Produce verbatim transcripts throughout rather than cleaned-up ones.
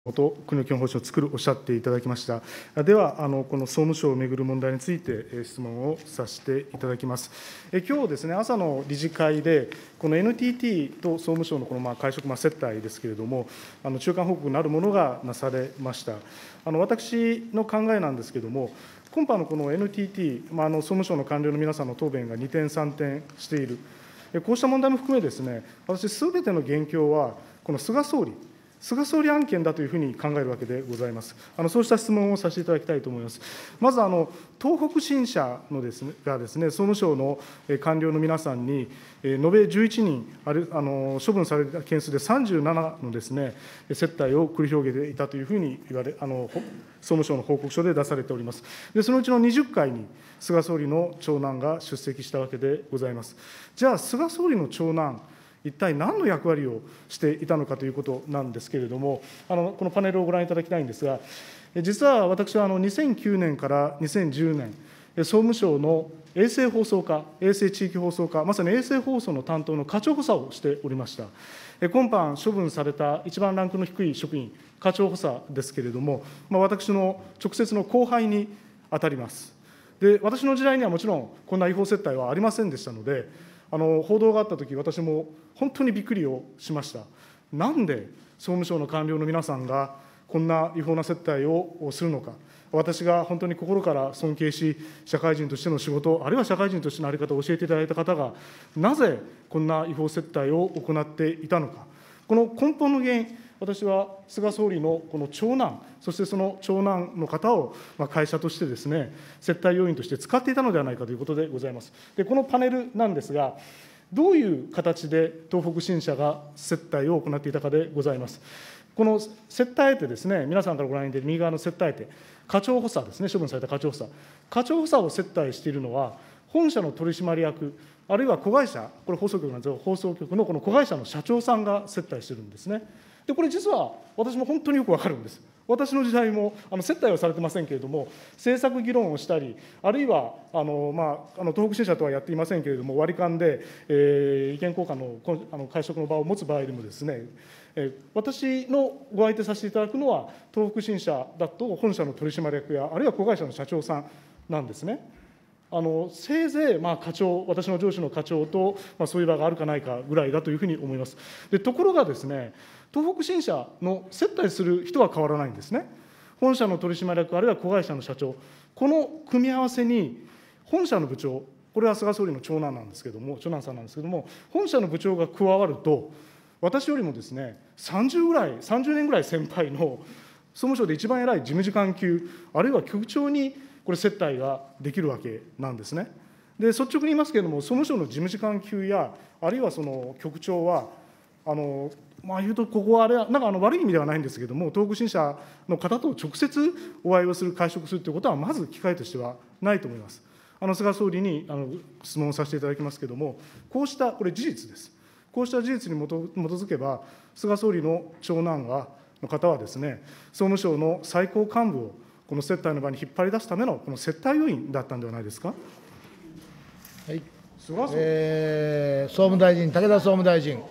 と国の基本方針を作るおっしゃっていただきました。では、あのこの総務省を巡る問題について質問をさせていただきます。え今日ですね、朝の理事会で、この エヌティーティー と総務省のこのまあ会食まあ接待ですけれども、あの中間報告なるものがなされました。あの私の考えなんですけれども、今般のこの エヌティーティー、まあ、あの総務省の官僚の皆さんの答弁が二転三転している、こうした問題も含めですね、私、すべての元凶は、この菅総理、菅総理案件だというふうに考えるわけでございます。あのそうした質問をさせていただきたいと思います。まずあの、東北新社のです、ね、がですね、総務省の官僚の皆さんに、延べじゅういちにん、あるあの処分された件数でさんじゅうななのですね、接待を繰り広げていたというふうに言われ、あの総務省の報告書で出されております。で、そのうちのにじゅっかいに、菅総理の長男が出席したわけでございます。じゃあ、菅総理の長男、一体何の役割をしていたのかということなんですけれども、あのこのパネルをご覧いただきたいんですが、実は私はあのにせんきゅうねんからにせんじゅうねん、総務省の衛星放送課、衛星地域放送課、まさに衛星放送の担当の課長補佐をしておりました。今般処分された一番ランクの低い職員、課長補佐ですけれども、まあ、私の直接の後輩に当たります。で、私の時代にはもちろん、こんな違法接待はありませんでしたので、あの報道があったとき、私も本当にびっくりをしました。なんで総務省の官僚の皆さんが、こんな違法な接待をするのか、私が本当に心から尊敬し、社会人としての仕事、あるいは社会人としての在り方を教えていただいた方が、なぜこんな違法接待を行っていたのか、この根本の原因、私は菅総理のこの長男、そしてその長男の方を会社としてですね、接待要員として使っていたのではないかということでございます。で、このパネルなんですが、どういう形で東北新社が接待を行っていたかでございます。この接待相手ですね、皆さんからご覧に出る右側の接待相手、課長補佐ですね、処分された課長補佐。課長補佐を接待しているのは、本社の取締役、あるいは子会社、これ放送局なんですが、放送局のこの子会社の社長さんが接待してるんですね。で、これ実は私も本当によくわかるんです。私の時代もあの接待はされてませんけれども、政策議論をしたり、あるいはあの、まあ、あの東北新社とはやっていませんけれども、割り勘で、えー、意見交換のあの会食の場を持つ場合でもですね、えー、私のご相手させていただくのは、東北新社だと本社の取締役や、あるいは子会社の社長さんなんですね。あのせいぜいまあ課長、私の上司の課長と、まあ、そういう場があるかないかぐらいだというふうに思います。でところがですね、東北新社の接待する人は変わらないんですね。本社の取締役、あるいは子会社の社長、この組み合わせに、本社の部長、これは菅総理の長男なんですけれども、長男さんなんですけれども、本社の部長が加わると、私よりもですね、さんじゅうぐらい、さんじゅうねんぐらい先輩の総務省で一番偉い事務次官級、あるいは局長にこれ、接待ができるわけなんですね。で、率直に言いますけれども、総務省の事務次官級や、あるいはその局長は、あのまあ、言うと、ここはあれは、なんかあの悪い意味ではないんですけれども、東北新社の方と直接お会いをする、会食するということは、まず機会としてはないと思います。あの菅総理にあの質問をさせていただきますけれども、こうした、これ、事実です。こうした事実に基づけば、菅総理の長男はの方はですね、総務省の最高幹部を、この接待の場に引っ張り出すためのこの接待要員だったんではないですか。 はい、えー、総務大臣、武田総務大臣。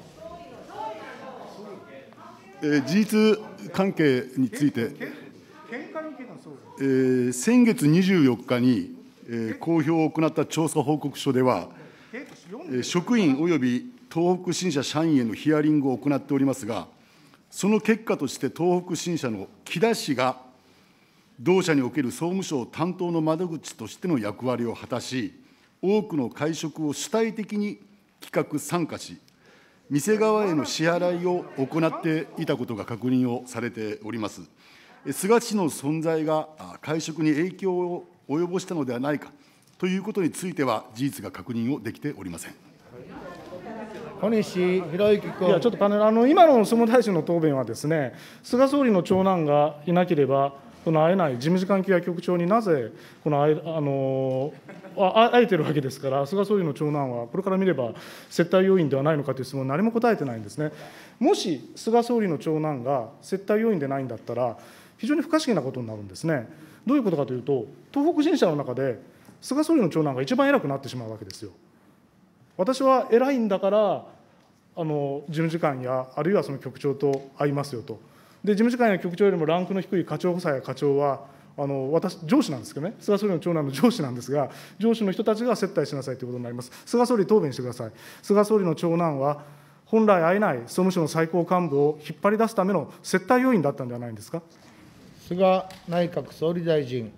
えー、事実関係について、えー、先月にじゅうよっかに、えー、公表を行った調査報告書では、えー、職員および東北新社社員へのヒアリングを行っておりますが、その結果として東北新社の木田氏が、同社における総務省担当の窓口としての役割を果たし、多くの会食を主体的に企画・参加し、店側への支払いを行っていたことが確認をされております。菅氏の存在が会食に影響を及ぼしたのではないかということについては、事実が確認をできておりません。 小西洋之君。 いや、ちょっとパネル、あの今の総務大臣の答弁はですね、菅総理の長男がいなければ、この会えない事務次官級や局長になぜこのあの会えてるわけですから、菅総理の長男はこれから見れば接待要員ではないのかという質問、何も答えてないんですね。もし菅総理の長男が接待要員でないんだったら、非常に不可思議なことになるんですね。どういうことかというと、東北新社の中で、菅総理の長男が一番偉くなってしまうわけですよ。私は偉いんだから、あの事務次官や、あるいはその局長と会いますよと。 で、事務次官や局長よりもランクの低い課長補佐や課長は、あの私、上司なんですけどね、菅総理の長男の上司なんですが、上司の人たちが接待しなさいということになります。菅総理、答弁してください。菅総理の長男は、本来会えない総務省の最高幹部を引っ張り出すための接待要員だったんではないんですか。 菅内閣総理大臣。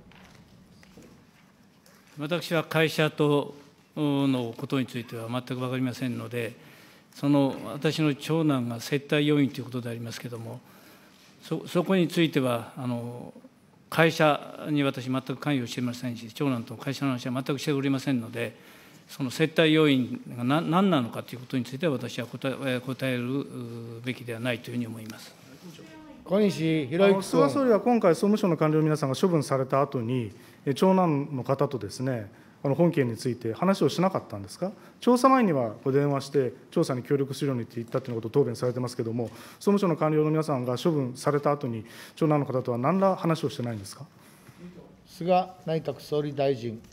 私は会社とのことについては全く分かりませんので、その私の長男が接待要員ということでありますけれども、そ, そこについてはあの、会社に私、全く関与していませんし、長男と会社の話は全くしておりませんので、その接待要員が何何なのかということについては、私は答え答えるべきではないというふうに思います。 小西洋之君。 菅総理は今回、総務省の官僚の皆さんが処分された後に、長男の方とですね、あの本件について話をしなかったんですか。調査前にはご電話して、調査に協力するようにって言ったということを答弁されてますけれども、総務省の官僚の皆さんが処分された後に、長男の方とは何ら話をしてないんですか。 菅内閣総理大臣。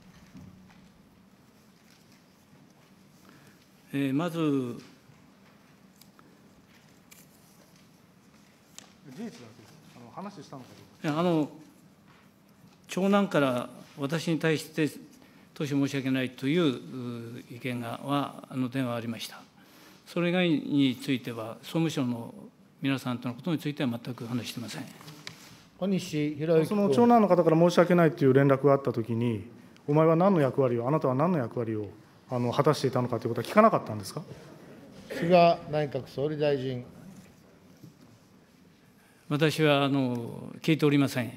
えー、まず、 事実だけです。あの話したのかどうか。 あの長男から私に対して当初申し訳ないという意見がはあの電話がありました。それ以外については、総務省の皆さんとのことについては全く話していません。 小西洋之君。 その長男の方から申し訳ないという連絡があったときに、お前は何の役割を、あなたは何の役割をあの果たしていたのかということは聞かなかったんですか。 菅内閣総理大臣。 私はあの聞いておりません。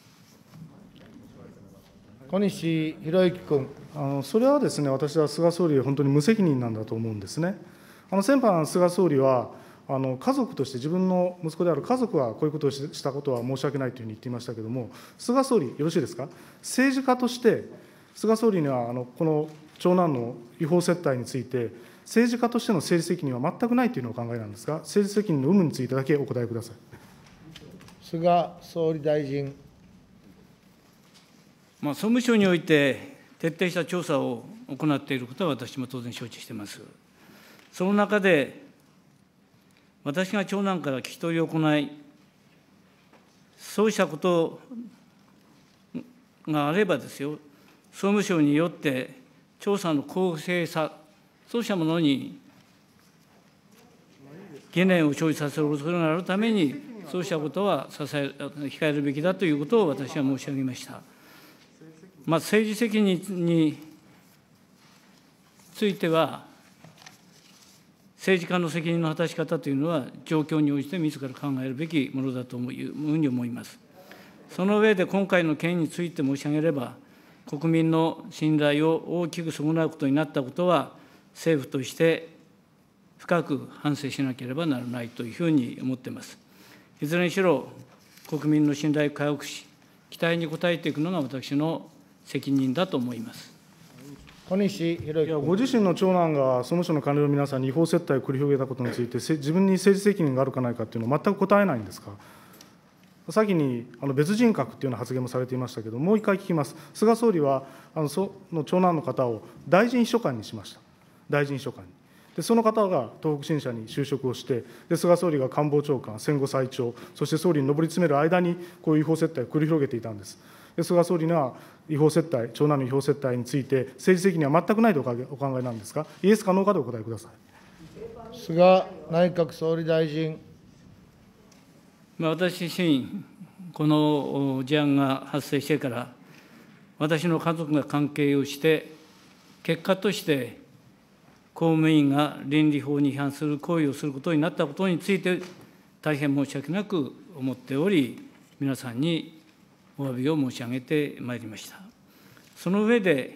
小西洋之君。 あのそれはですね、私は菅総理、本当に無責任なんだと思うんですね。あの先般、菅総理は、あの家族として、自分の息子である家族はこういうことをしたことは申し訳ないというふうに言っていましたけれども、菅総理、よろしいですか、政治家として、菅総理にはあのこの長男の違法接待について、政治家としての政治責任は全くないというのをお考えなんですが、政治責任の有無についてだけお答えください。 菅総理大臣。 まあ、総務省において徹底した調査を行っていることは私も当然承知しています。その中で、私が長男から聞き取りを行い、そうしたことがあればですよ、総務省によって調査の公正さ、そうしたものに疑念を生じさせる恐れがあるために、そうしたことは支え控えるべきだということを私は申し上げました。まあ、政治責任については、政治家の責任の果たし方というのは、状況に応じて自ら考えるべきものだというふうに思います。その上で、今回の件について申し上げれば、国民の信頼を大きく損なうことになったことは、政府として深く反省しなければならないというふうに思っています。いずれにしろ、国民の信頼を回復し、期待に応えていくのが私の責任だと思います。 小西洋之君。 ご自身の長男が総務省の官僚の皆さんに違法接待を繰り広げたことについて、自分に政治責任があるかないかというのを全く答えないんですか。先にあの別人格というような発言もされていましたけれども、もう一回聞きます。菅総理はあのその長男の方を大臣秘書官にしました。大臣秘書官に。でその方が東北新社に就職をして、で菅総理が官房長官、戦後最長、そして総理に上り詰める間に、こういう違法接待を繰り広げていたんです。で菅総理には違法接待、長男の違法接待について、政治責任は全くないとお考えなんですか、イエスかノーかでお答えください。 菅内閣総理大臣。 私自身、この事案が発生してから、私の家族が関係をして、結果として公務員が倫理法に違反する行為をすることになったことについて、大変申し訳なく思っており、皆さんにお詫びを申し上げてまいりました。その上で、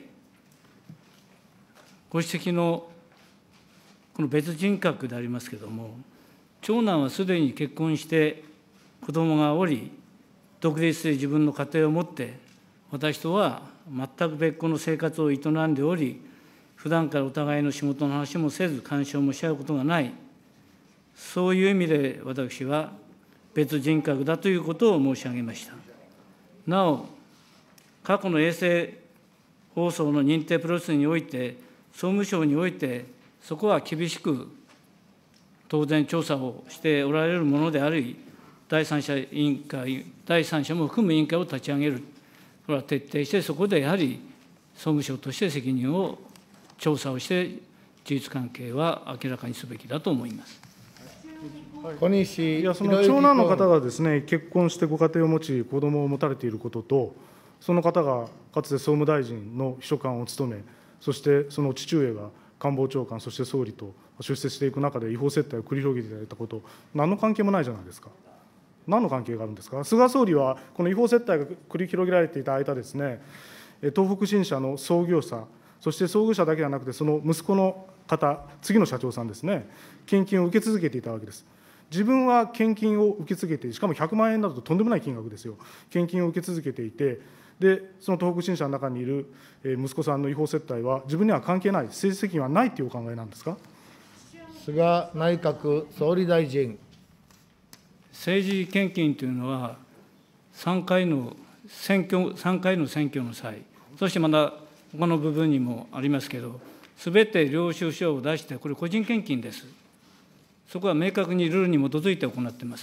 ご指摘のこの別人格でありますけれども、長男はすでに結婚して子どもがおり、独立して自分の家庭を持って、私とは全く別個の生活を営んでおり、普段からお互いの仕事の話もせず、干渉もし合うことがない、そういう意味で私は別人格だということを申し上げました。なお、過去の衛星放送の認定プロセスにおいて、総務省において、そこは厳しく当然調査をしておられるものであり、 第三者委員会、第三者も含む委員会を立ち上げる、これは徹底して、そこでやはり総務省として責任を調査をして、事実関係は明らかにすべきだと思います。 小西いや、その長男の方がですね、結婚してご家庭を持ち、子どもを持たれていることと、その方がかつて総務大臣の秘書官を務め、そしてその父上が官房長官、そして総理と出世していく中で違法接待を繰り広げていただいたこと、何の関係もないじゃないですか。何の関係があるんですか。菅総理は、この違法接待が繰り広げられていた間ですね、東北新社の創業者、そして創業者だけではなくて、その息子の方、次の社長さんですね、献金を受け続けていたわけです。自分は献金を受け続けて、しかもひゃくまんえんなどととんでもない金額ですよ、献金を受け続けていて、でその東北新社の中にいる息子さんの違法接待は、自分には関係ない、政治責任はないというお考えなんですか。 菅内閣総理大臣。 政治献金というのは、さんかいの選挙、さんかいの選挙の際、そしてまた他の部分にもありますけど、すべて領収書を出して、これ、個人献金です。そこは明確にルールに基づいて行っています。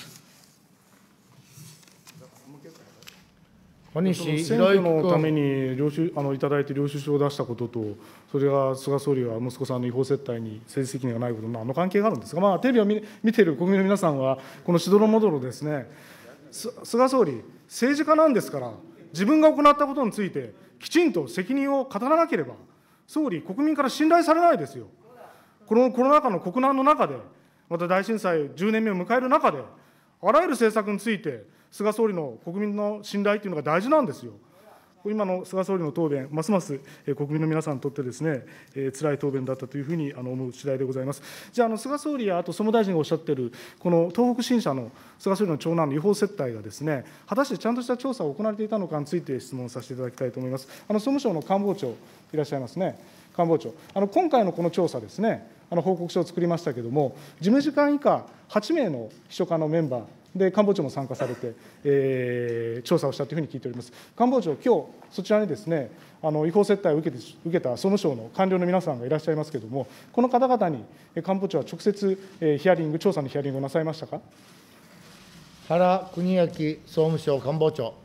小西選挙のために領収あのいただいて領収書を出したことと、それが菅総理が息子さんの違法接待に政治責任がないこと、何の関係があるんですか。まあ、テレビを見見ている国民の皆さんは、このしどろもどろですね、菅総理、政治家なんですから、自分が行ったことについて、きちんと責任を語らなければ、総理、国民から信頼されないですよ。このコロナ禍の国難の中で、また大震災じゅうねんめを迎える中で、あらゆる政策について、菅総理の国民の信頼というのが大事なんですよ。今の菅総理の答弁、ますます国民の皆さんにとってですね、つらい答弁だったというふうに思う次第でございます。じゃあ、あの菅総理やあと総務大臣がおっしゃっている、この東北新社の菅総理の長男の違法接待がですね、果たしてちゃんとした調査を行われていたのかについて質問させていただきたいと思います。あの総務省の官房長、いらっしゃいますね、官房長、あの今回のこの調査ですね、あの報告書を作りましたけれども、事務次官以下はちめいの秘書官のメンバー、で官房長も参加されて、えー、調査をしたというふうに聞いております。官房長、今日そちらにですね、あの違法接待を受けて受けた総務省の官僚の皆さんがいらっしゃいますけれども、この方々に官房長は直接、えー、ヒアリング、調査のヒアリングをなさいましたか。 原邦明総務省官房長。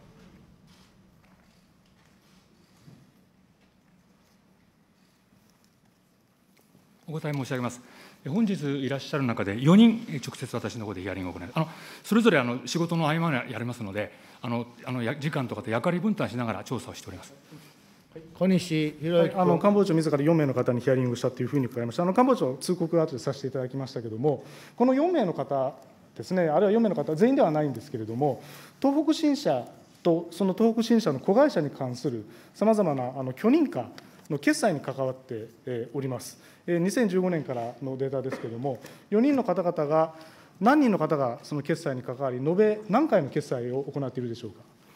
お答え申し上げます。本日いらっしゃる中でよにん直接私の方でヒアリングを行い、あのそれぞれあの仕事の合間にやりますので、あのあの時間とかと役割分担しながら調査をしております。 小西洋之君、 あの官房長自らよんめいの方にヒアリングしたというふうに伺いました。あの官房長、通告を後でさせていただきましたけれども、このよんめいの方ですね、あるいはよんめいの方、全員ではないんですけれども、東北新社とその東北新社の子会社に関するさまざまなあの許認可の決済に関わっております。にせんじゅうごねんからのデータですけれども、よにんの方々が、何人の方がその決済に関わり、延べ何回の決済を行っているでしょうか。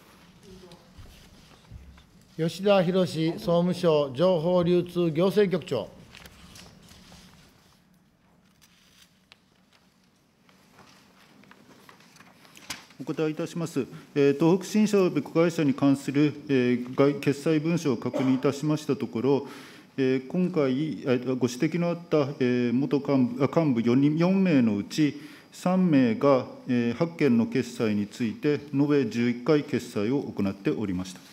吉田博総務省情報流通行政局長。 お答えいたします。東北新社及び子会社に関する決済文書を確認いたしましたところ、今回、ご指摘のあった元幹部幹部よにんよんめいのうち、さんめいがはっけんの決済について、延べじゅういっかい決済を行っておりました。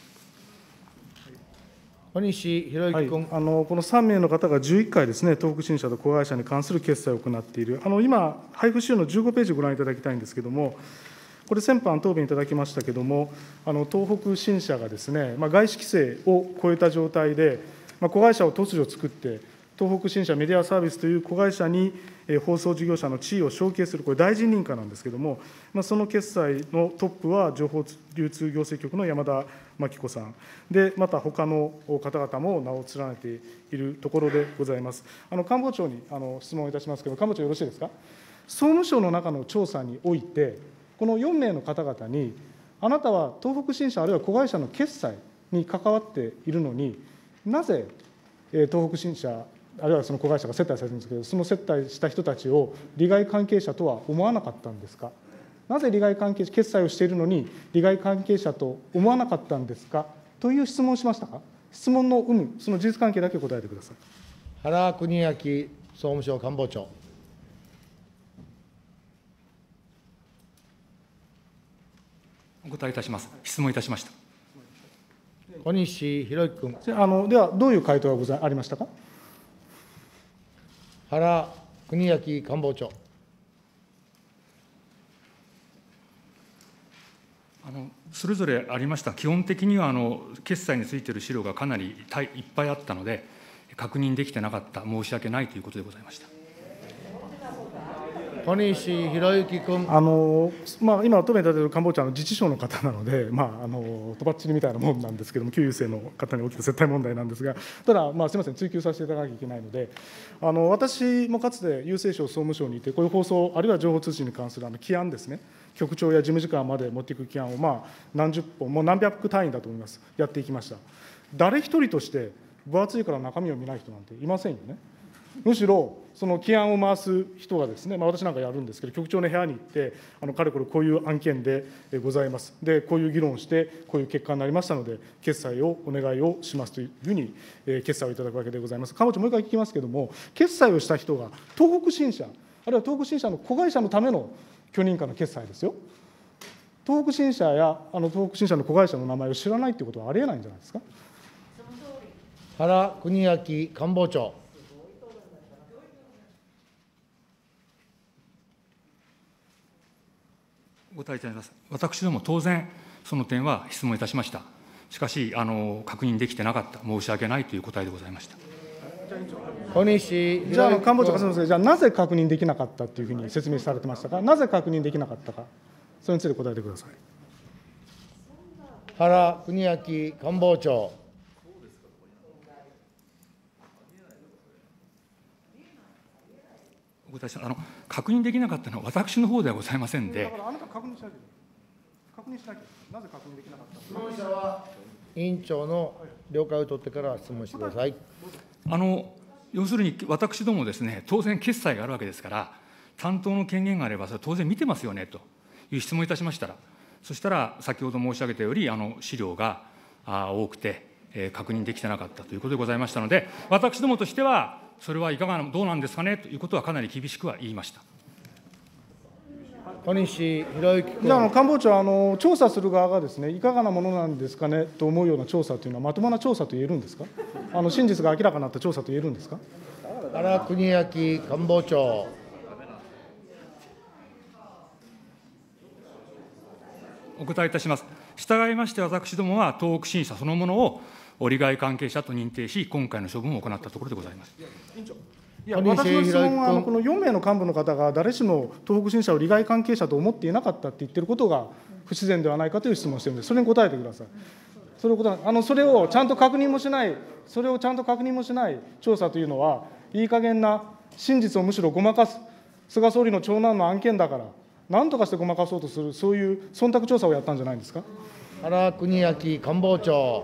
小西洋之君、 はい、あのこのさんめいの方がじゅういっかいですね、東北新社と子会社に関する決済を行っている、あの今、配布資料のじゅうごページご覧いただきたいんですけれども、これ、先般答弁いただきましたけれども、あの東北新社がですね、まあ、外資規制を超えた状態で、まあ、子会社を突如作って、東北新社メディアサービスという子会社に、えー、放送事業者の地位を承継する、これ、大臣認可なんですけれども、まあ、その決済のトップは、情報流通行政局の山田真紀子さん、でまた他の方々も名を連ねているところでございます。あの官房長にあの質問いたしますけれども、官房長、よろしいですか。総務省の中の調査において、このよんめいの方々に、あなたは東北新社、あるいは子会社の決済に関わっているのに、なぜ東北新社、あるいはその子会社が接待されてるんですけど、その接待した人たちを利害関係者とは思わなかったんですか。なぜ利害関係者、決済をしているのに、利害関係者と思わなかったんですかという質問をしましたか。質問の有無、その事実関係だけ答えてください。 原邦明総務省官房長。 お答えいたします。質問いたしました。 小西洋之君。 あのでは、どういう回答がござありましたか。 原邦明官房長。 あのそれぞれありました、基本的にはあの決済についている資料がかなりいっぱいあったので、確認できてなかった、申し訳ないということでございました。 小西洋之君。 あのまあ、今、答弁いただいている官房長は自治省の方なので、まあ、あのとばっちりみたいなもんなんですけれども、旧郵政の方に起きた接待問題なんですが、ただ、まあ、すみません、追及させていただかなきゃいけないので、あの私もかつて郵政省、総務省にいて、こういう放送、あるいは情報通信に関するあの規案ですね、局長や事務次官まで持っていく規案を、まあ、何十本、もう何百単位だと思います、やっていきました。誰一人として、分厚いから中身を見ない人なんていませんよね。むしろ、その規案を回す人がですね、まあ、私なんかやるんですけど、局長の部屋に行って、あのかれこれこういう案件でございます。で、こういう議論をして、こういう結果になりましたので、決裁をお願いをしますというふうに、え決裁をいただくわけでございます。官房長、もう一回聞きますけれども、決裁をした人が、東北新社、あるいは東北新社の子会社のための許認可の決裁ですよ。東北新社やあの東北新社の子会社の名前を知らないということはありえないんじゃないですか。 原邦明官房長。 お答えいたします。私ども当然、その点は質問いたしました。しかし、あの確認できてなかった、申し訳ないという答えでございました。 小西じゃあ、官房長、すみません、じゃあ、なぜ確認できなかったというふうに説明されてましたか、なぜ確認できなかったか、それについて答えてください。 原邦明官房長。 お答えします。あの確認できなかったのは私の方ではございませんで。 だからあなた確認しなきゃ確認しなきゃなぜ確認できなかった質問者は委員長の了解を取ってから質問してください。 あの要するに私どもですね、当然決裁があるわけですから、担当の権限があればそれ当然見てますよねという質問をいたしましたら、そしたら先ほど申し上げたよりあの資料が多くて、えー、確認できてなかったということでございましたので、私どもとしてはそれはいかがどうなんですかねということはかなり厳しくは言いました。 小西洋之君。 じゃあ、あの官房長、あの調査する側がですね、いかがなものなんですかねと思うような調査というのは、まともな調査と言えるんですか、あの真実が明らかになった調査と言えるんですか。 原邦明官房長。 お答えいたします。従いまして、私どもは東北新社そのものを利害関係者と認定し、今回の処分を行ったところでございます。 いや、私の質問は、あのこのよん名の幹部の方が、誰しも東北新社を利害関係者と思っていなかったって言ってることが不自然ではないかという質問をしているので、それに答えてください。それを答えあのそれをちゃんと確認もしない、それをちゃんと確認もしない調査というのは、いい加減な真実をむしろごまかす、菅総理の長男の案件だから、なんとかしてごまかそうとする、そういう忖度調査をやったんじゃないですか。 原邦明官房長。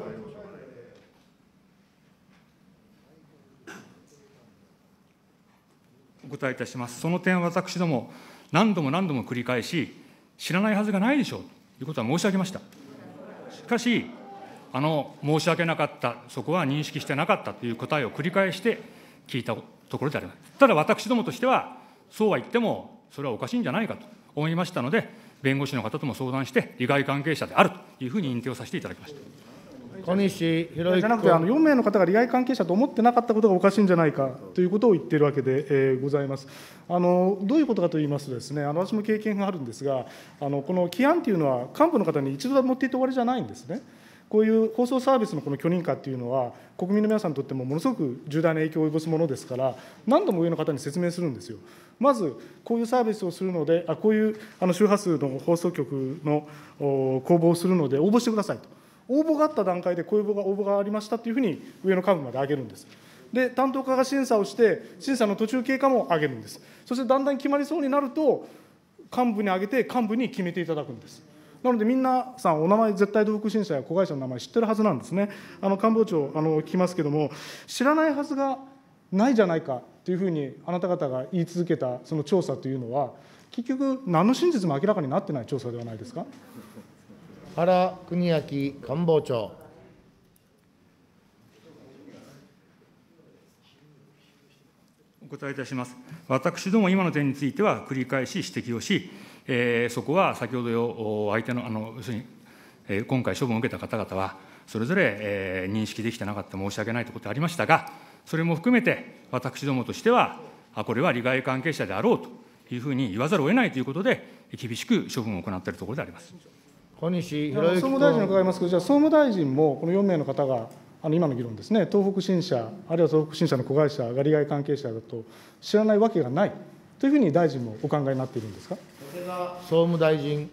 お答えいたします。その点、私ども、何度も何度も繰り返し、知らないはずがないでしょうということは申し上げました。しかし、あの申し訳なかった、そこは認識してなかったという答えを繰り返して聞いたところであります。ただ、私どもとしては、そうは言っても、それはおかしいんじゃないかと思いましたので、弁護士の方とも相談して、利害関係者であるというふうに認定をさせていただきました。 小西洋之君。 じゃなくて、あのよん名の方が利害関係者と思ってなかったことがおかしいんじゃないかということを言っているわけで、えー、ございます。あのどういうことかといいますとですね、あの私も経験があるんですが、あのこの規案というのは、幹部の方に一度持っていって終わりじゃないんですね。こういう放送サービスのこの許認可っていうのは、国民の皆さんにとってもものすごく重大な影響を及ぼすものですから、何度も上の方に説明するんですよ。まず、こういうサービスをするので、あこういうあの周波数の放送局の公募をするので、応募してくださいと。応募があった段階で、こういう応募がありましたというふうに、上の幹部まで上げるんです。で、担当課が審査をして、審査の途中経過も上げるんです。そしてだんだん決まりそうになると、幹部に上げて、幹部に決めていただくんです。なので、皆さん、お名前、絶対東北新社や子会社の名前知ってるはずなんですね。あの官房長、あの聞きますけれども、知らないはずがないじゃないかというふうに、あなた方が言い続けたその調査というのは、結局、何の真実も明らかになってない調査ではないですか。 原邦明官房長。 お答えいたします。私ども、今の点については繰り返し指摘をし、 えー、そこは先ほどよ相手のあの要するに、えー、今回処分を受けた方々はそれぞれ、えー、認識できてなかった申し訳ないということがありましたが、それも含めて私どもとしてはこれは利害関係者であろうというふうに言わざるを得ないということで厳しく処分を行っているところであります。 小西総務大臣に伺いますけど、じゃあ総務大臣もこのよん名の方があの今の議論ですね、東北新社、あるいは東北新社の子会社が利害関係者だと知らないわけがないというふうに大臣もお考えになっているんですか。 総務大臣。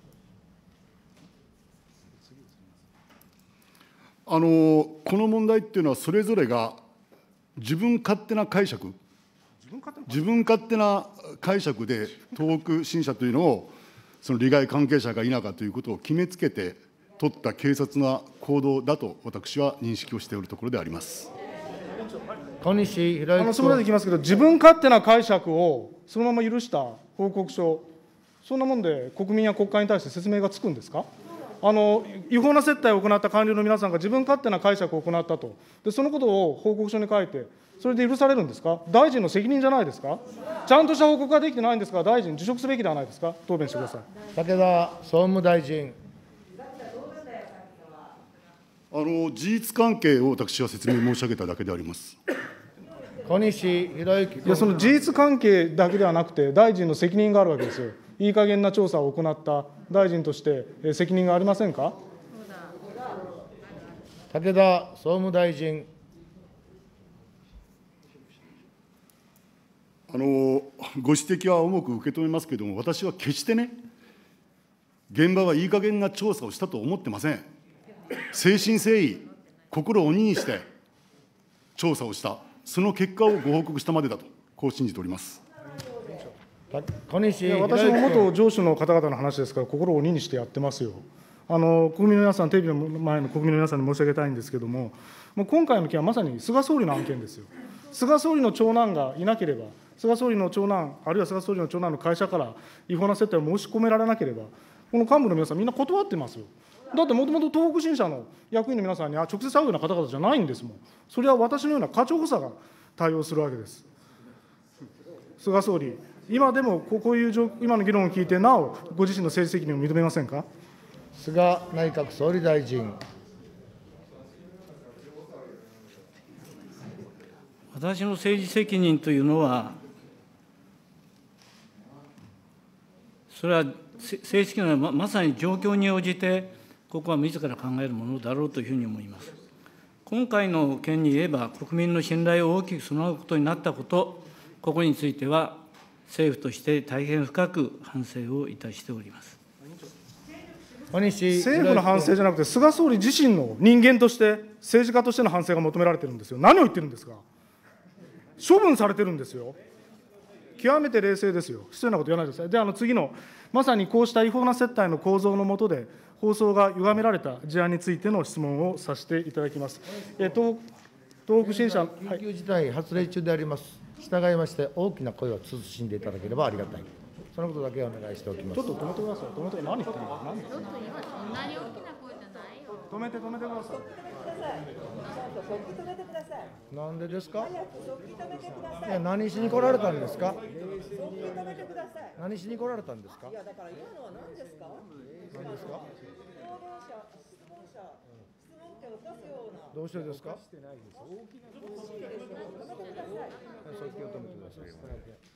あのこの問題っていうのは、それぞれが自分勝手な解釈、自分勝手な解釈で東北新社というのを、その利害関係者が否かということを決めつけて取った軽率な行動だと、私は認識をしておるところであります。 小西洋之君。 あのそこまでいきますけど、自分勝手な解釈をそのまま許した報告書、そんなもんで国民や国会に対して説明がつくんですか。あの違法な接待を行った官僚の皆さんが自分勝手な解釈を行ったと、でそのことを報告書に書いて、それで許されるんですか。大臣の責任じゃないですか。ちゃんとした報告ができてないんですから、大臣、辞職すべきではないですか。答弁してください。 武田総務大臣。 あの事実関係を私は説明申し上げただけであります。 小西洋之君。 いや、その事実関係だけではなくて、大臣の責任があるわけですよ。いい加減な調査を行った大臣として責任がありませんか。 武田総務大臣。 あのご指摘は重く受け止めますけれども、私は決してね、現場はいい加減な調査をしたと思ってません。誠心誠意、心を鬼にして調査をした、その結果をご報告したまでだと、こう信じております。 小西洋之私も君。 元上司の方々の話ですから、心を鬼にしてやってますよ。あの国民の皆さん、テレビの前の国民の皆さんに申し上げたいんですけれども、もう今回の件はまさに菅総理の案件ですよ。菅総理の長男がいなければ、菅総理の長男、あるいは菅総理の長男の会社から違法な接待を申し込められなければ、この幹部の皆さん、みんな断ってますよ。だってもともと東北新社の役員の皆さんには直接会うような方々じゃないんですもん。それは私のような課長補佐が対応するわけです。菅総理、今でもこういう状今の議論を聞いて、なおご自身の政治責任を認めませんか。 菅内閣総理大臣。 私の政治責任というのは、それは正式なまさに状況に応じて、ここは自ら考えるものだろうというふうに思います。今回の件に言えば、国民の信頼を大きく損なうことになったこと、ここについては、政府として大変深く反省をいたしております。 小西政府の反省じゃなくて、菅総理自身の人間として、政治家としての反省が求められてるんですよ。何を言ってるんですか。処分されてるんですよ。極めて冷静ですよ。失礼なこと言わないでください。で、あの次の、まさにこうした違法な接待の構造の下で、放送が歪められた事案についての質問をさせていただきます。え東東北新社、 緊急事態発令中であります。従いまして、大きな声を慎んでいただければありがたい。そのことだけお願いしておきます。 ちょっと止めてください。止めて、何言ってんの。何言ってんの。 そんなに大きな声じゃないよ。 止めて、止めてください。 なんでですか。いや、何しに来られたんですか。何しに来られたんですか。いや、だから今のは何ですか。何ですか。どうしてですか。そう気を止めてください。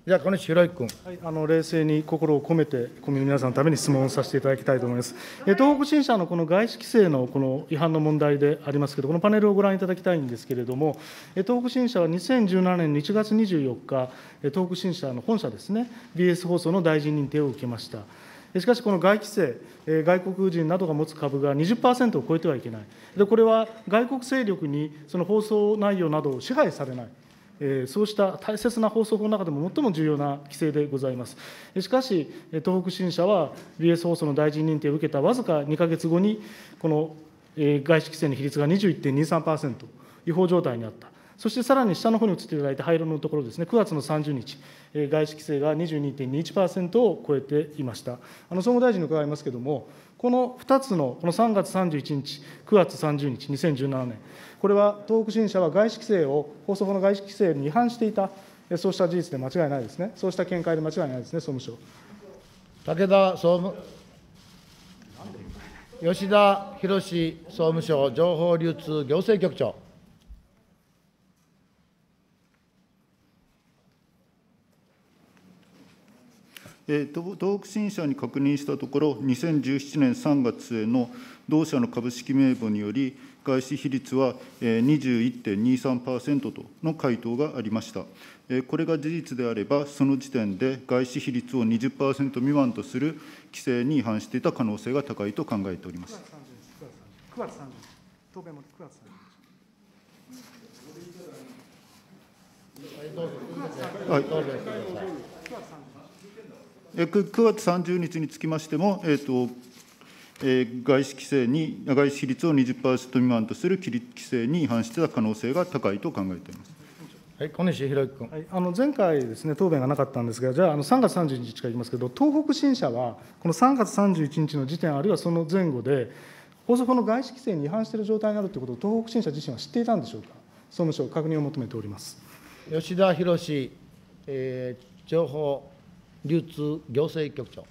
じゃあ、小西洋之君。 はい、あの冷静に心を込めて、国民の皆さんのために質問をさせていただきたいと思います。え東北新社のこの外資規制のこの違反の問題でありますけれども、このパネルをご覧いただきたいんですけれども、え東北新社はにせんじゅうななねんのいちがつにじゅうよっか、え東北新社の本社ですね、ビーエス 放送の大臣認定を受けました。しかし、この外規制、え外国人などが持つ株が にじゅっパーセント を超えてはいけない、でこれは外国勢力にその放送内容などを支配されない。そうした大切な放送法の中でも最も重要な規制でございます。しかし、東北新社は ビーエス 放送の大臣認定を受けたわずかにかげつごに、この外資規制の比率が にじゅういってんにさんパーセント、違法状態にあった。そしてさらに下の方に移っていただいて、灰色のところですね、くがつのさんじゅうにち、外資規制が にじゅうにてんにいちパーセント を超えていました。あの総務大臣に伺いますけれども、このふたつの、このさんがつさんじゅういちにち、くがつさんじゅうにち、にせんじゅうななねん、これは東北新社は外資規制を、放送法の外資規制に違反していた、そうした事実で間違いないですね、そうした見解で間違いないですね、総務省。 武田総務、吉田博総務省情報流通行政局長。 東北新社に確認したところ、にせんじゅうななねんさんがつへの同社の株式名簿により、外資比率は にじゅういってんにさんパーセント との回答がありました。これが事実であれば、その時点で外資比率を にじゅっパーセント 未満とする規制に違反していた可能性が高いと考えております。 くがつさんじゅうにち、答弁もくがつさんじゅうにち。 はい、くがつさんじゅうにちにつきましても、えーとえー、外資規制に、外資比率を にじゅっパーセント 未満とする規制に違反していた可能性が高いと考えております。 はい、小西洋之君。 はい、あの前回ですね、答弁がなかったんですが、じゃあ、あのさんがつさんじゅうにちからいきますけれど、東北新社は、このさんがつさんじゅういちにちの時点、あるいはその前後で、放送法の外資規制に違反している状態にあるということを、東北新社自身は知っていたんでしょうか。総務省、確認を求めております。 吉田博、えー、情報流通行政局長。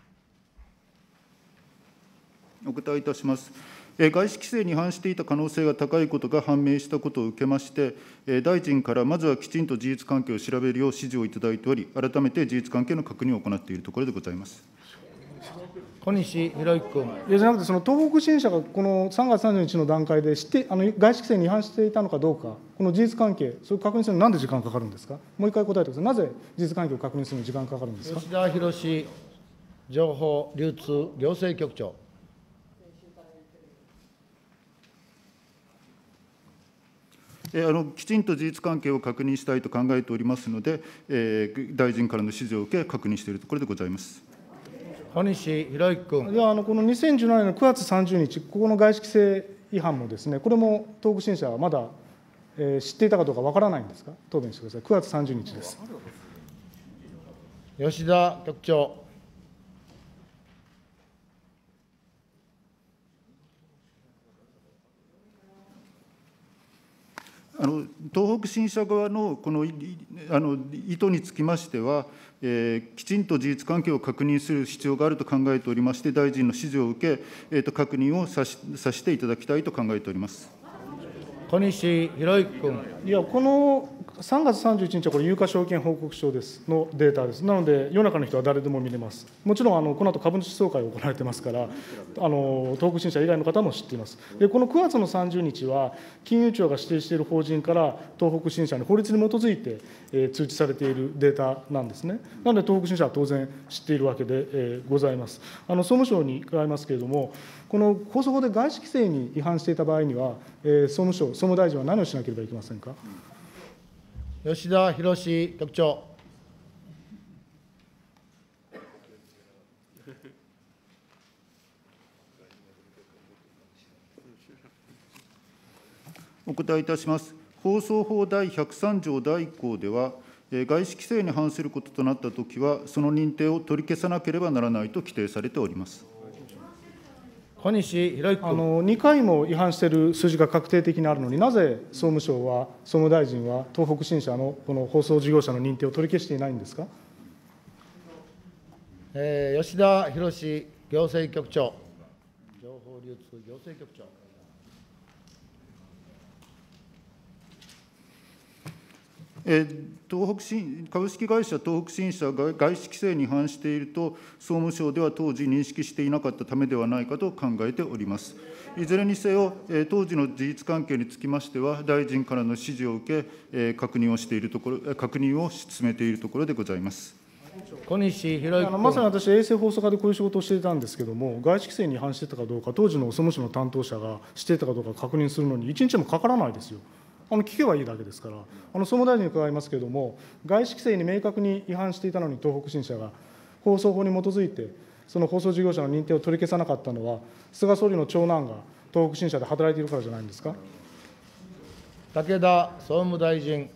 お答えいたします。外資規制に違反していた可能性が高いことが判明したことを受けまして、大臣からまずはきちんと事実関係を調べるよう指示をいただいており、改めて事実関係の確認を行っているところでございます。 小西洋之君。 いやじゃなくて、その東北新社がこのさんがつさんじゅうにちの段階で知ってあの外資規制に違反していたのかどうか、この事実関係、それを確認するのになんで時間かかるんですか。もう一回答えてください。なぜ事実関係を確認するのに時間かかるんですか。 吉田博、情報流通行政局長。 あのきちんと事実関係を確認したいと考えておりますので、えー、大臣からの指示を受け、確認しているところでございます。 小西洋之君。 ではあのこのにせんじゅうななねんのくがつさんじゅうにち、ここの外資規制違反もですね、これも東北新社はまだ、えー、知っていたかどうかわからないんですか。答弁してください。くがつさんじゅうにちです。 吉田局長。 あの東北新社側のこのあの意図につきましては、えー、きちんと事実関係を確認する必要があると考えておりまして、大臣の指示を受け、えー、と確認をさしさせていただきたいと考えております。 小西洋之君。 いや、このさんがつさんじゅういちにちはこれ、有価証券報告書ですのデータです。なので、世の中の人は誰でも見れます。もちろん、あのこの後株主総会が行われてますから、あの東北新社以外の方も知っています。で、このくがつのさんじゅうにちは、金融庁が指定している法人から東北新社に法律に基づいて、えー、通知されているデータなんですね。なので、東北新社は当然知っているわけで、えー、ございます。あの総務省に伺いますけれども、この放送法で外資規制に違反していた場合には、えー、総務省、総務大臣は何をしなければいけませんか。 吉田博局長。 お答えいたします。放送法第ひゃくさんじょうだいいっ項では、外資規制に反することとなったときは、その認定を取り消さなければならないと規定されております。 小西洋之君。 あのにかいも違反している数字が確定的にあるのに、なぜ総務省は、総務大臣は、東北新社のこの放送事業者の認定を取り消していないんですか。 えー、吉田博行政局長。情報流通行政局長。 えー、東北新株式会社東北新社が外資規制に違反していると、総務省では当時認識していなかったためではないかと考えております。いずれにせよ、えー、当時の事実関係につきましては、大臣からの指示を受け、えー、確認をしているところ、確認を進めているところでございます。 小西洋之君。 まさに私、衛生放送課でこういう仕事をしていたんですけれども、外資規制に違反していたかどうか、当時の総務省の担当者がしていたかどうか確認するのに、いちにちもかからないですよ。あの聞けばいいだけですから、あの総務大臣に伺いますけれども、外資規制に明確に違反していたのに、東北新社が放送法に基づいて、その放送事業者の認定を取り消さなかったのは、菅総理の長男が東北新社で働いているからじゃないんですか。 武田総務大臣。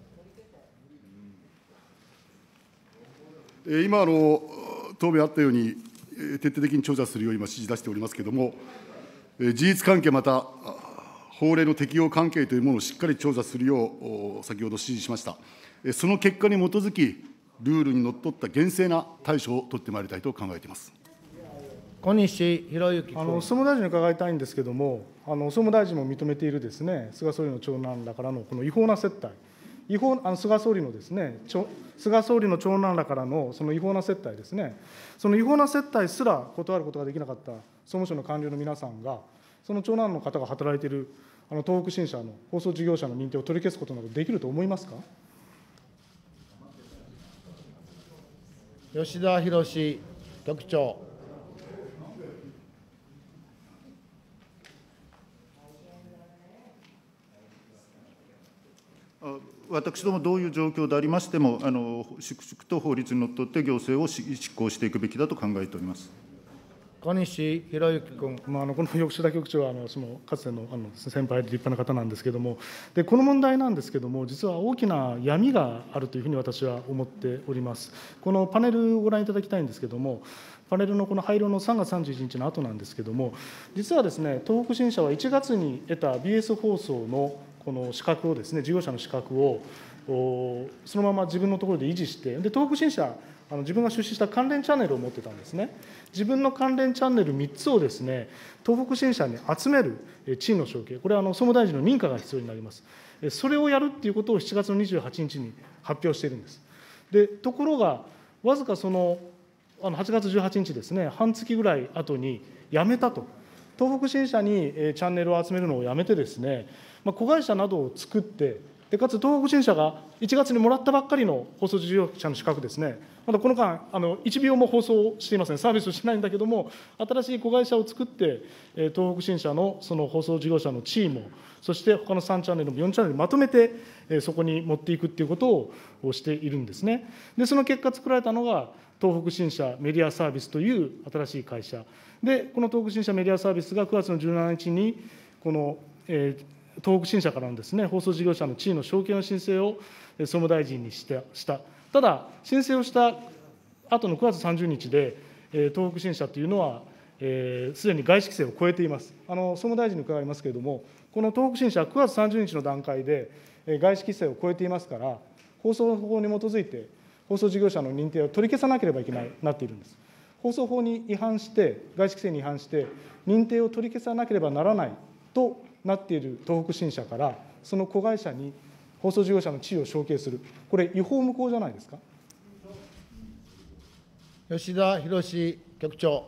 今、あの答弁あったように、徹底的に調査するよう今、指示出しておりますけれども、事実関係、また法令の適用関係というものをしっかり調査するよう、先ほど指示しました。その結果に基づき、ルールにのっとった厳正な対処を取ってまいりたいと考えています。 小西洋之君。 あの総務大臣に伺いたいんですけれども、あの総務大臣も認めているですね、菅総理の長男らからのこの違法な接待、違法あの菅総理のですね、菅総理の長男らからのその違法な接待ですね、その違法な接待すら断ることができなかった総務省の官僚の皆さんが、その長男の方が働いているあの東北新社の放送事業者の認定を取り消すことなどできると思いますか。 吉田博局長。 私どもどういう状況でありましても、あの粛々と法律にのっとって行政を執行していくべきだと考えております。 小西洋之君。 まあ、あのこの吉田局長はあのそのかつてのあの先輩で立派な方なんですけれども、でこの問題なんですけれども、実は大きな闇があるというふうに私は思っております。このパネルをご覧いただきたいんですけれども、パネルのこの灰色のさんがつさんじゅういちにちの後なんですけれども、実はですね、東北新社はいちがつに得た ビーエス 放送のこの資格をですね、事業者の資格をそのまま自分のところで維持して、で東北新社、あの自分が出資した関連チャンネルを持ってたんですね。自分の関連チャンネルみっつをですね、東北新社に集める地位の承継、これはあの総務大臣の認可が必要になります。それをやるっていうことをしちがつのにじゅうはちにちに発表しているんです。でところが、わずかそのあのはちがつじゅうはちにちですね、半月ぐらい後にやめたと。東北新社にチャンネルを集めるのをやめてですね、まあ、子会社などを作って、でかつ東北新社がいちがつにもらったばっかりの放送事業者の資格ですね、まだこの間、あのいちびょうも放送していません、サービスをしてないんだけども、新しい子会社を作って、東北新社のその放送事業者の地位も、そして他のさんチャンネルもよんチャンネルまとめて、そこに持っていくっていうことをしているんですね。で、その結果、作られたのが、東北新社メディアサービスという新しい会社で、この東北新社メディアサービスがくがつのじゅうしちにちに、この、えー東北新社からのですね、放送事業者の地位の承継の申請を総務大臣にした。ただ、申請をした後のくがつさんじゅうにちで、東北新社というのは、す、えー、で、に外資規制を超えています。あの総務大臣に伺いますけれども、この東北新社はくがつさんじゅうにちの段階で、外資規制を超えていますから、放送法に基づいて、放送事業者の認定を取り消さなければいけないなっているんです。放送法に違反して、外資規制に違反して、認定を取り消さなければならないとなっている東北新社から、その子会社に放送事業者の地位を承継する、これ、違法無効じゃないですか。 吉田博局長。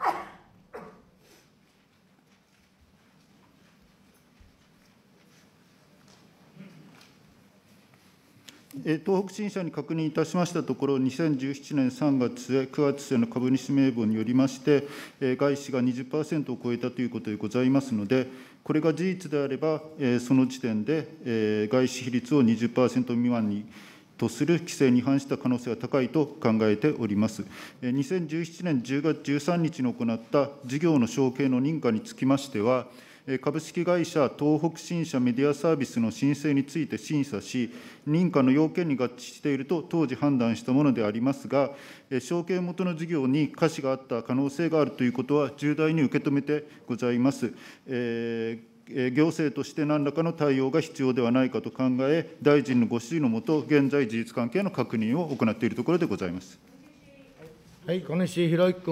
東北新社に確認いたしましたところ、にせんじゅうななねんさんがつ、くがつ末の株主名簿によりまして、外資が にじゅっパーセント を超えたということでございますので、これが事実であれば、その時点で外資比率を にじゅっパーセント 未満にとする規制に違反した可能性が高いと考えております。にせんじゅうななねんじゅうがつじゅうさんにちに行った事業の承継の認可につきましては、株式会社東北新社メディアサービスの申請について審査し、認可の要件に合致していると当時判断したものでありますが、承継元の事業に瑕疵があった可能性があるということは重大に受け止めてございます。えー行政として何らかの対応が必要ではないかと考え、大臣のご指示のもと、現在、事実関係の確認を行っているところでございます。 はい、小西洋之君。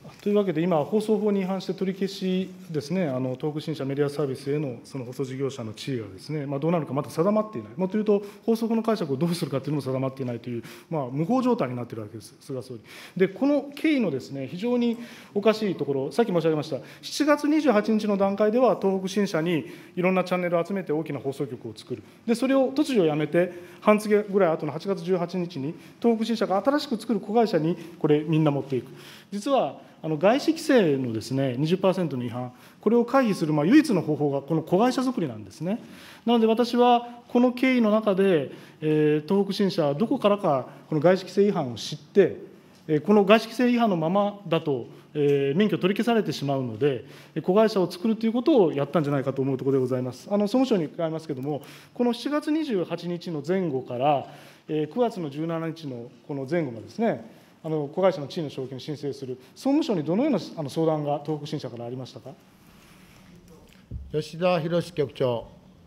というわけで、今、放送法に違反して取り消しですね、あの東北新社メディアサービスへのその放送事業者の地位がですね、まあ、どうなるかまだ定まっていない、もっと言うと、放送法の解釈をどうするかというのも定まっていないという、まあ、無法状態になっているわけです、菅総理。で、この経緯のですね、非常におかしいところ、さっき申し上げました、しちがつにじゅうはちにちの段階では、東北新社にいろんなチャンネルを集めて大きな放送局を作る、でそれを突如やめて、半月ぐらい後のはちがつじゅうはちにちに、東北新社が新しく作る子会社に、これ、みんな持っていく。実はあの外資規制のですね にじゅっパーセント の違反、これを回避するまあ唯一の方法がこの子会社作りなんですね。なので私はこの経緯の中で、えー、東北新社はどこからかこの外資規制違反を知って、えー、この外資規制違反のままだと、えー、免許取り消されてしまうので、子会社を作るということをやったんじゃないかと思うところでございます。あの総務省に伺いますけれども、このしちがつにじゅうはちにちの前後から、えー、くがつのじゅうしちにちのこの前後までですね、あの子会社の地位の承継を申請する、総務省にどのようなあの相談が東北新社からありましたか。 吉田博局長。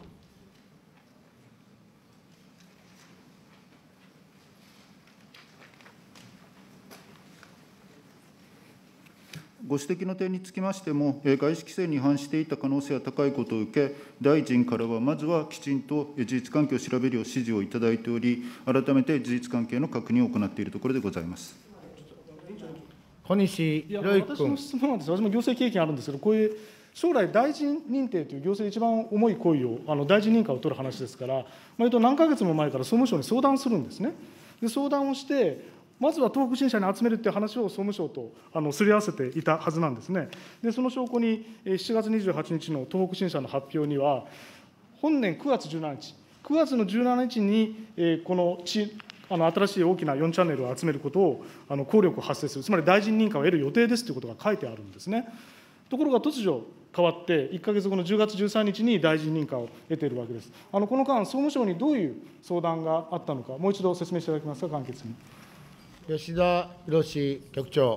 ご指摘の点につきましても、外資規制に違反していた可能性は高いことを受け、大臣からはまずはきちんと事実関係を調べるよう指示をいただいており、改めて事実関係の確認を行っているところでございます。 小西洋之君。私の質問なんです。私も行政経験あるんですけど、こういう将来、大臣認定という行政で一番重い行為を、あの大臣認可を取る話ですから、割と何ヶ月も前から総務省に相談するんですね。で相談をして、まずは東北新社に集めるという話を総務省とあのすり合わせていたはずなんですね。でその証拠に、しちがつにじゅうはちにちの東北新社の発表には、本年くがつじゅうしちにち、くがつのじゅうしちにちに、えー、この地、あの新しい大きなよんチャンネルを集めることをあの効力を発生する、つまり大臣認可を得る予定ですということが書いてあるんですね。ところが突如変わって、いっかげつごのじゅうがつじゅうさんにちに大臣認可を得ているわけです。あのこの間、総務省にどういう相談があったのか、もう一度説明していただけますか、簡潔に。 吉田博局長。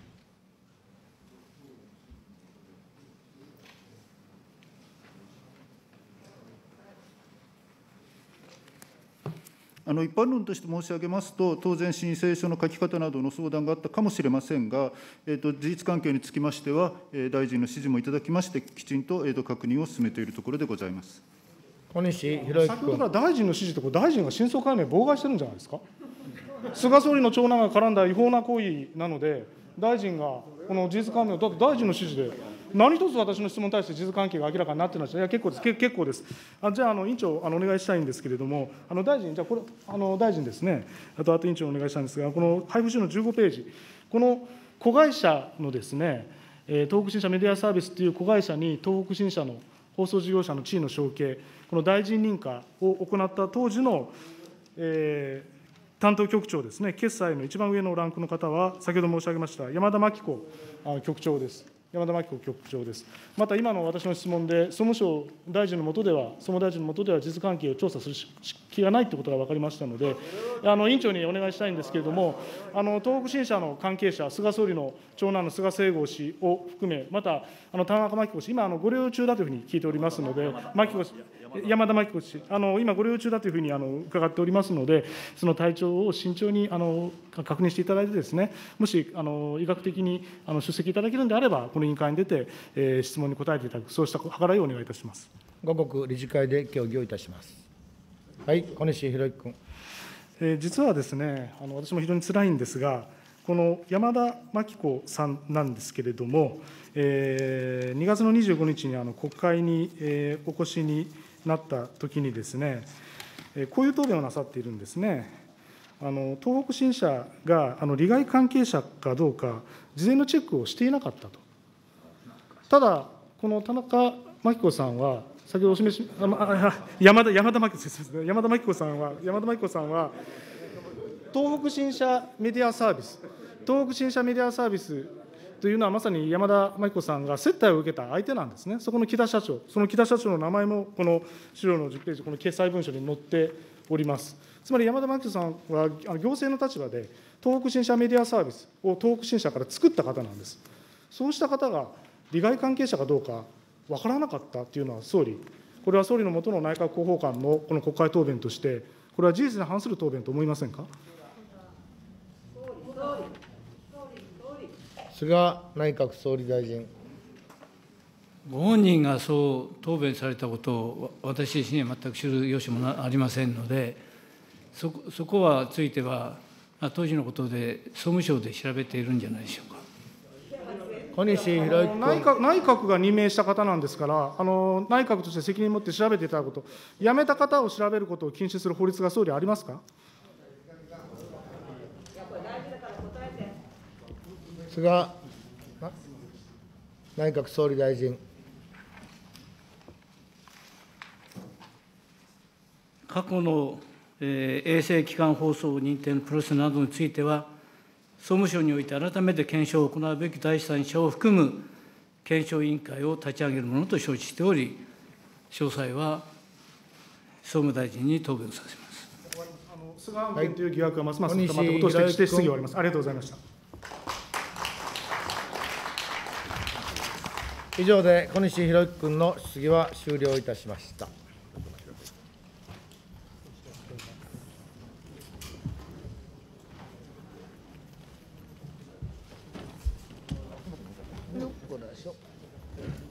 あの一般論として申し上げますと、当然、申請書の書き方などの相談があったかもしれませんが、えー、と事実関係につきましては、えー、大臣の指示もいただきまして、きちんと、えー、と確認を進めているところでございます。 小西洋之君。 先ほどから大臣の指示と、大臣が真相解明を妨害してるんじゃないですか。菅総理の長男が絡んだ違法な行為なので、大臣がこの事実関係を、だって大臣の指示で、何一つ私の質問に対して事実関係が明らかになってないし、いや、結構です、結構です。あじゃあ、あの委員長あの、お願いしたいんですけれども、あの大臣、じゃあ、これ、あの大臣ですね、あと、あと委員長お願いしたいんですが、この配布資料のじゅうごページ、この子会社のですね、東北新社メディアサービスという子会社に、東北新社の放送事業者の地位の承継、この大臣認可を行った当時の、えー担当局長ですね、決裁の一番上のランクの方は、先ほど申し上げました山田真紀子局長です。山田真紀子局長です。また今の私の質問で、総務省大臣の下では、総務大臣の下では、事実関係を調査する気がないということが分かりましたので、あの委員長にお願いしたいんですけれども、あの東北新社の関係者、菅総理の長男の菅清吾氏を含め、またあの田中真紀子氏、今、あのご療養中だというふうに聞いておりますので、真紀子氏山田真紀子氏、あの今、ご療養中だというふうにあの伺っておりますので、その体調を慎重にあの確認していただいてですね、もしあの医学的にあの出席いただけるのであれば、この委員会に出て、えー、質問に答えていただく、そうした計らいをお願いいたします。 五国理事会で協議をいたします。はい、小西洋之君。 えー、実はですね、あの私も非常につらいんですが、この山田真紀子さんなんですけれども、えー、にがつのにじゅうごにちにあの国会に、えー、お越しになったときにですね、えー、こういう答弁をなさっているんですね。あの東北新社があの利害関係者かどうか、事前のチェックをしていなかったと。ただ、この田中真紀子さんは、先ほどお示し、ああ山田山田真紀子ですね、山田真紀子さんは、山田真紀子さんは、東北新社メディアサービス、東北新社メディアサービスというのは、まさに山田真紀子さんが接待を受けた相手なんですね、そこの木田社長、その木田社長の名前も、この資料のじゅっページ、この決裁文書に載っております。つまり山田真紀子さんは、行政の立場で、東北新社メディアサービスを東北新社から作った方なんです。そうした方が利害関係者かどうか分からなかったというのは、総理、これは総理の下の内閣広報官のこの国会答弁として、これは事実に反する答弁と思いませんか。 菅内閣総理大臣。 ご本人がそう答弁されたことを、私自身には全く知る由もありませんので、そこ、そこはついては、当時のことで総務省で調べているんじゃないでしょうか。 小西洋之内閣内閣が任命した方なんですから、あの内閣として責任を持って調べていただくこと、辞めた方を調べることを禁止する法律が総理、ありますか。 菅内閣総理大臣。 過去の、えー衛星基幹放送認定のプロセスなどについては、総務省において改めて検証を行うべき第三者を含む検証委員会を立ち上げるものと承知しており、詳細は総務大臣に答弁させます。 あの菅案件という疑惑がますます深まったことを指摘して質疑を終わります。ありがとうございました。 以上で小西洋之君の質疑は終了いたしました。よっこらしょ。